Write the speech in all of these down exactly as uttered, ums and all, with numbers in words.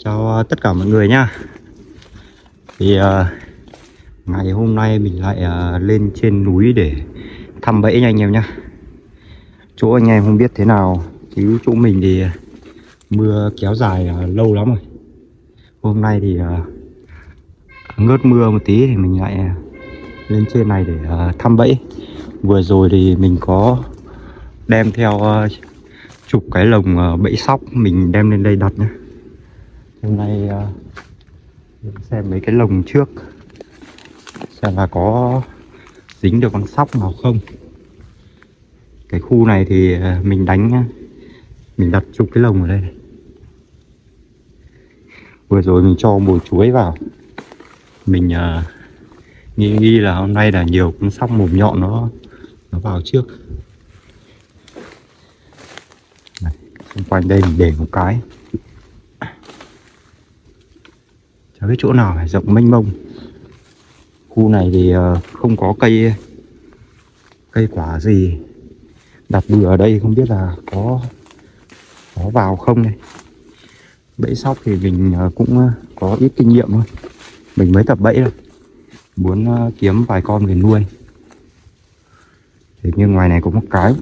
Chào tất cả mọi người nha. Thì uh, ngày hôm nay mình lại uh, lên trên núi để thăm bẫy nha anh em nhá. Chỗ anh em không biết thế nào chứ chỗ mình thì mưa kéo dài uh, lâu lắm rồi. Hôm nay thì uh, ngớt mưa một tí thì mình lại uh, lên trên này để uh, thăm bẫy. Vừa rồi thì mình có đem theo uh, chục cái lồng uh, bẫy sóc mình đem lên đây đặt nhá. Hôm nay uh, xem mấy cái lồng trước xem là có dính được con sóc nào không. Cái khu này thì mình đánh, mình đặt chục cái lồng ở đây này. Vừa rồi mình cho mồi chuối vào, mình uh, nghi nghi là hôm nay là nhiều con sóc mồm nhọn nó nó vào trước. Này, xung quanh đây mình để một cái, chả biết chỗ nào phải rộng mênh mông. Khu này thì uh, không có cây cây quả gì, đặt bừa ở đây không biết là có có vào không này. Bẫy sóc thì mình cũng có ít kinh nghiệm thôi, mình mới tập bẫy thôi, muốn kiếm vài con về nuôi. Thế nhưng ngoài này có một cái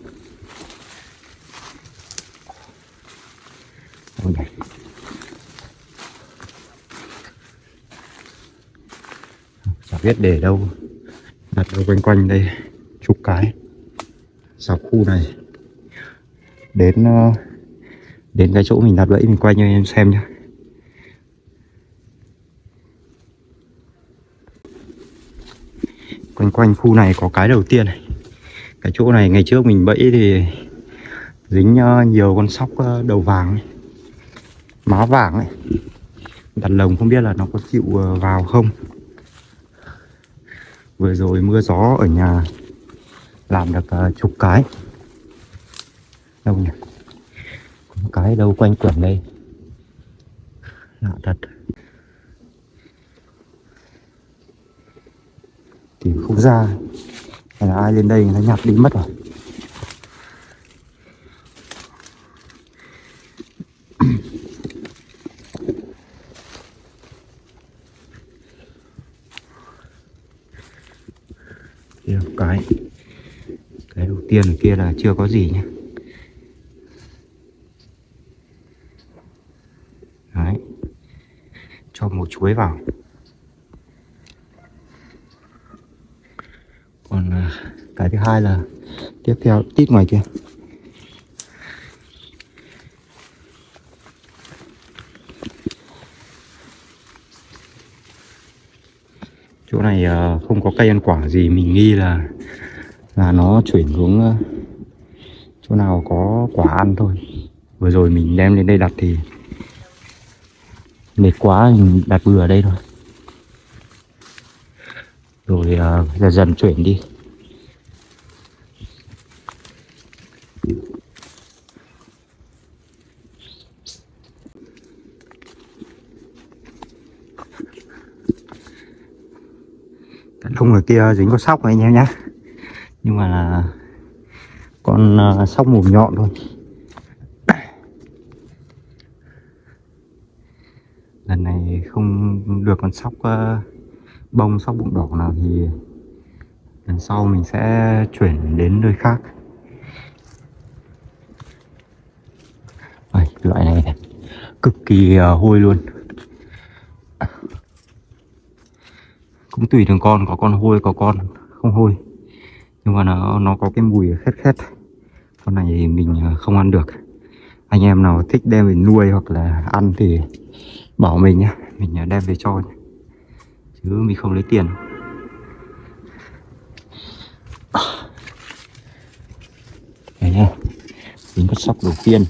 chả biết để đâu, đặt đâu quanh quanh đây chục cái dọc khu này. Đến đến cái chỗ mình đặt bẫy mình quay cho em xem nhé. Quanh quanh khu này có cái đầu tiên này. Cái chỗ này ngày trước mình bẫy thì dính nhiều con sóc đầu vàng này, má vàng này. Đặt lồng không biết là nó có chịu vào không. Vừa rồi mưa gió ở nhà làm được chục cái. Đâu nhỉ? Có một cái đâu quanh quẩn đây. Lạ thật. Tìm không ra. Hay là ai lên đây nó nhặt đi mất rồi. Kia cái cái đầu tiên ở kia là chưa có gì nhé. Đấy, cho một chuối vào. Còn cái thứ hai là tiếp theo tít ngoài kia. Chỗ này không có cây ăn quả gì, mình nghi là là nó chuyển xuống chỗ nào có quả ăn thôi. Vừa rồi mình đem lên đây đặt thì mệt quá, mình đặt bừa ở đây thôi. Rồi uh, dần dần chuyển đi. Cái lông ở kia dính con sóc này anh em nhé. Nhưng mà là con uh, sóc mồm nhọn thôi. Lần này không được con sóc uh, bông, sóc bụng đỏ nào thì lần sau mình sẽ chuyển đến nơi khác. Đây, loại này, này cực kỳ uh, hôi luôn. Cũng tùy từng con, có con hôi có con không hôi, nhưng mà nó nó có cái mùi khét khét. Con này thì mình không ăn được. Anh em nào thích đem về nuôi hoặc là ăn thì bảo mình nhé, mình đem về cho nhé. Chứ mình không lấy tiền. Đây nhá, dính con sóc đầu tiên.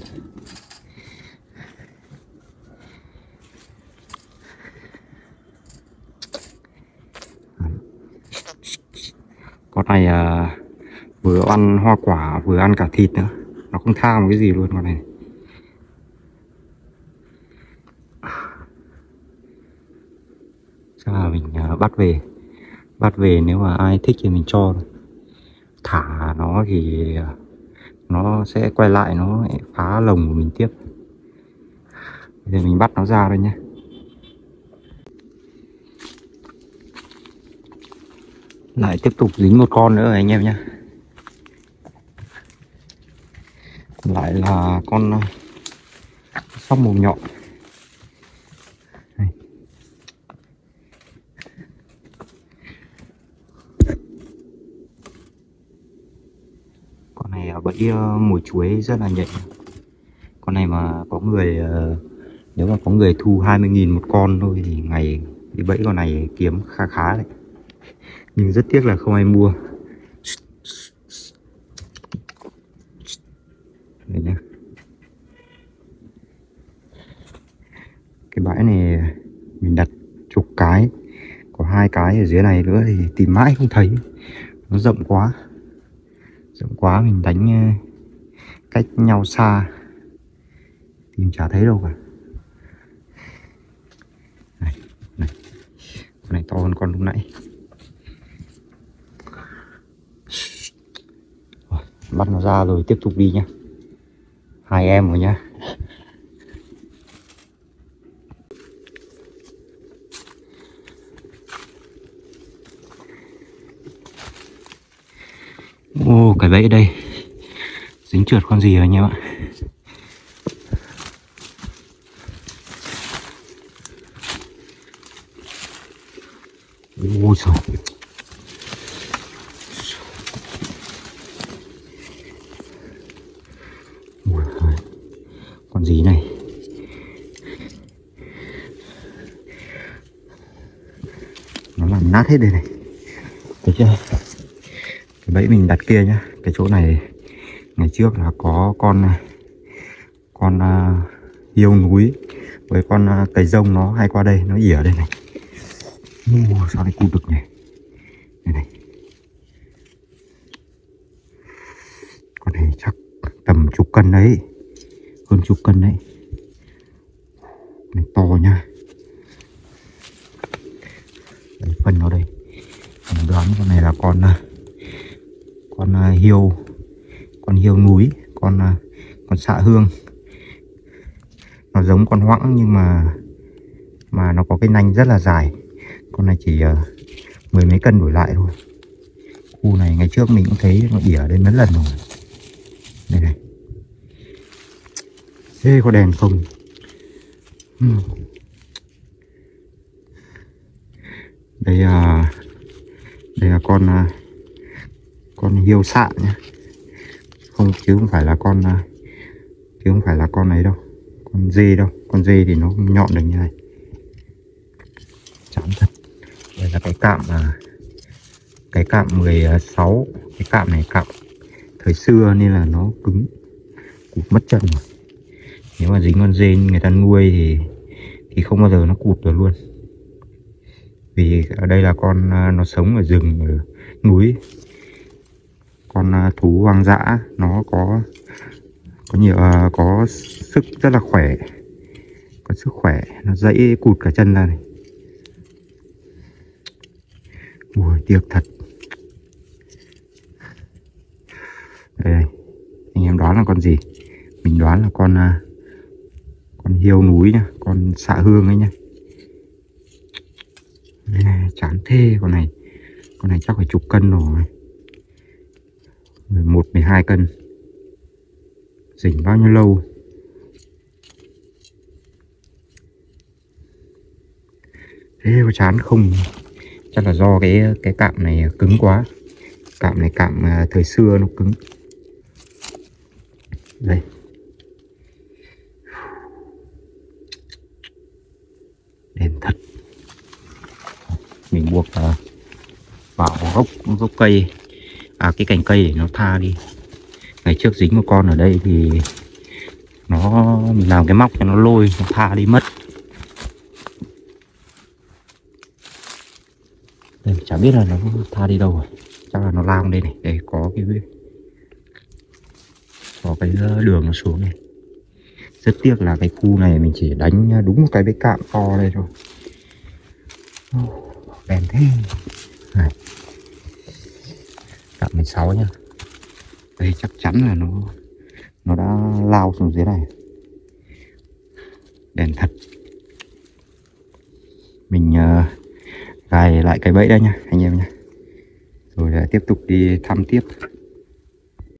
Con này à, vừa ăn hoa quả vừa ăn cả thịt nữa, nó không tha một cái gì luôn con này. Chắc là mình à, bắt về bắt về nếu mà ai thích thì mình cho. Thả nó thì nó sẽ quay lại, nó phá lồng của mình tiếp. Bây giờ mình bắt nó ra đây nhé. Lại tiếp tục dính một con nữa rồi anh em nhé. Lại là con sóc mồm nhọn. Đây. Con này ở bẫy mồi chuối rất là nhạy. Con này mà có người, nếu mà có người thu hai mươi nghìn một con thôi thì ngày đi bẫy con này kiếm khá khá đấy. Nhưng rất tiếc là không ai mua. Đây nhá. Cái bãi này mình đặt chục cái, có hai cái ở dưới này nữa thì tìm mãi không thấy, nó rộng quá rộng quá mình đánh cách nhau xa tìm chả thấy đâu cả. Này, này. Con này to hơn con lúc nãy. Bắt nó ra rồi tiếp tục đi nhá. Hai em rồi nhá. Ô, cái bẫy đây dính trượt con gì rồi anh em ạ. Ôi trời. Ôi, con gì này. Nó làm nát hết đây này. Thấy chưa? Cái bẫy mình đặt kia nhá. Cái chỗ này ngày trước là có con con uh, hiêu núi với con uh, cầy rông nó hay qua đây, nó ỉa đây này. Ồ, sao lại cụt được nhỉ? Đây này. Con này chắc tầm chục cân đấy, hơn chục cân đấy. Này to nha. Đấy, phân nó đây. Mình đoán con này là con con uh, hiêu con hiêu núi, con uh, con xạ hương. Nó giống con hoãng nhưng mà mà nó có cái nanh rất là dài. Con này chỉ uh, mười mấy cân đổi lại thôi. Khu này ngày trước mình cũng thấy nó ỉa đến mấy lần rồi. Đây này. Thế có đèn không? uhm. Đây là đây là con uh, con hiêu xạ nhé. Không, chứ không phải là con uh, chứ không phải là con ấy đâu, con dê đâu. Con dê thì nó không nhọn được như này. Chán thật. Đây là cái cạm mà cái cạm mười sáu. Cái cạm này cạm thời xưa nên là nó cứng, cụt mất chân rồi. Nếu mà dính con dê người ta nuôi thì thì không bao giờ nó cụt được luôn. Vì ở đây là con nó sống ở rừng, ở núi. Con thú hoang dã nó có có nhiều có sức rất là khỏe, có sức khỏe, nó dãy cụt cả chân ra này. Ui, tiếc thật. Đây, đây, anh em đoán là con gì? Mình đoán là con con hiêu núi nha, con xạ hương ấy nha. À, chán thế. Con này con này chắc phải chục cân rồi, mười một mười hai cân. Rỉnh bao nhiêu lâu. Thế có chán không? Chắc là do cái cái cạm này cứng quá. Cạm này cạm thời xưa nó cứng. Đây. Đen thật. Mình buộc uh, vào gốc gốc cây, à cái cành cây để nó tha đi. Ngày trước dính một con ở đây thì nó mình làm cái móc cho nó lôi, nó tha đi mất. Đây, chả biết là nó tha đi đâu rồi. Chắc là nó lao đây này. Đây có cái có cái đường nó xuống này. Rất tiếc là cái khu này mình chỉ đánh đúng một cái bẫy cạm to đây thôi. Bèn thế này. Cạm mười sáu nhá. Đây chắc chắn là nó nó đã lao xuống dưới này. đèn thật. Mình uh, gài lại cái bẫy đây nha anh em nhé, rồi uh, tiếp tục đi thăm tiếp.